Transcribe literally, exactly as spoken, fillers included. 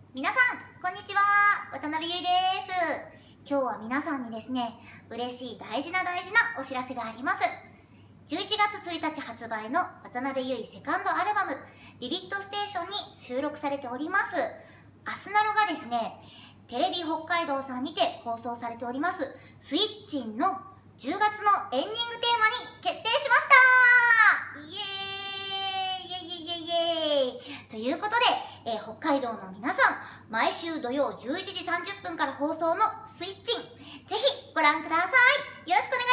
皆さん、こんにちは。渡辺ゆいです。今日は皆さんにですね、嬉しい大事な大事なお知らせがあります。じゅういちがつついたち発売の渡辺ゆいセカンドアルバム、ビビットステーションに収録されております。アスナロがですね、テレビ北海道さんにて放送されております、スイッチンのじゅうがつのエンディングテーマに決定しました。イエーイイエイイエイイエイイエイということで、えー、北海道の皆さん、毎週土曜じゅういちじさんじゅっぷんから放送のスイッチン、ぜひご覧ください。よろしくお願いします。